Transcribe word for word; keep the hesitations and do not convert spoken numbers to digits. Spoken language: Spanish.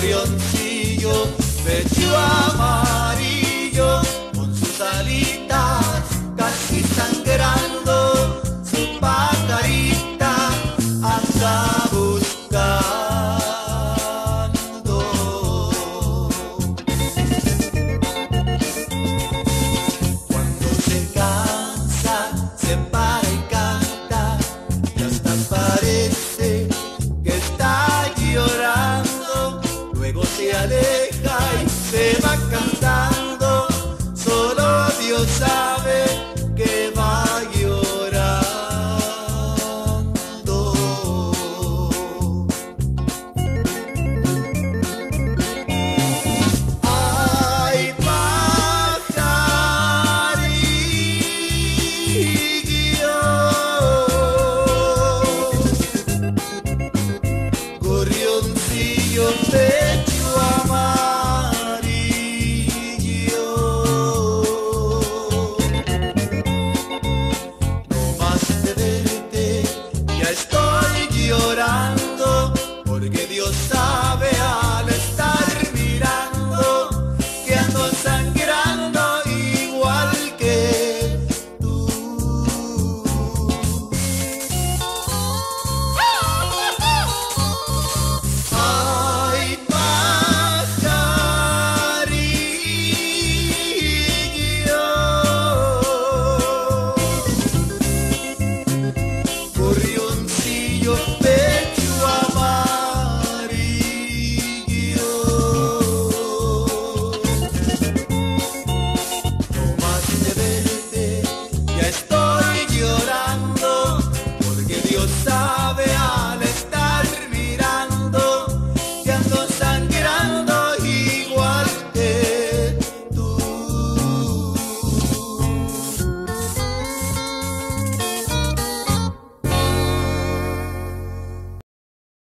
gorrioncillo, pecho amarillo, con sus alitas casi sangrando, su pajarita anda buscando. Cuando se cansa, se para y canta, y hasta parece que está llorando. Luego se aleja y se va cantando, solo Dios sabe que va llorando. Ay, pajarillo, gorrioncillo,